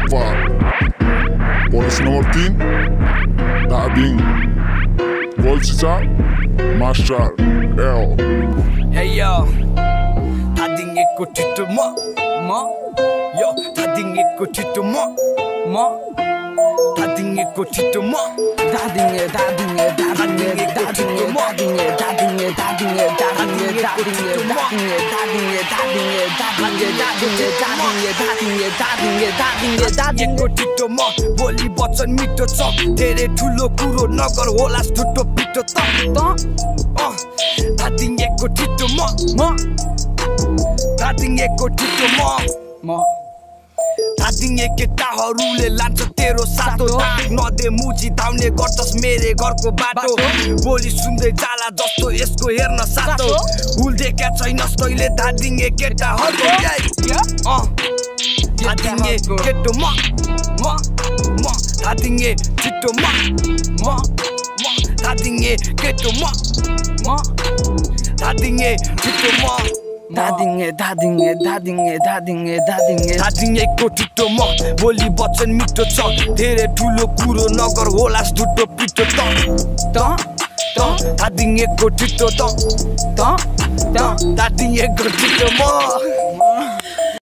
Alpha. Policy number 3, Dading. Goldsita, Master L. Hey yo, Dading eko tito mo. Yo, Dading eko tito mo. Dading eko tito mo. Dading eko tito mo. एको टिटो म बोली बचन मिठो छ धेरै ठुलो कुरो नगर होला टुटो पिटो त दादिङ एको टिटो म दादिङ एको टिटो म दादिङ केटाहरूले लान्छ तेरो सातो दाग नदे मुजी धाउने गर्छस् मेरे घरको बाटो बोली सुन्दै जाला जस्तो यसको हेर्न सातो हुल्देका छैनस् तैले दादिङ केटाहरूको दादिङ केटो म दादिङ छिटो म दादिङ केटो म दादिङ छिटो म दादिङ एको टिटो म बोली बचन मिठो छ धेरै ठुलो कुरो नगर होला टुटो पिटो त दादिङ एको टिटो दादिङ एको टिटो म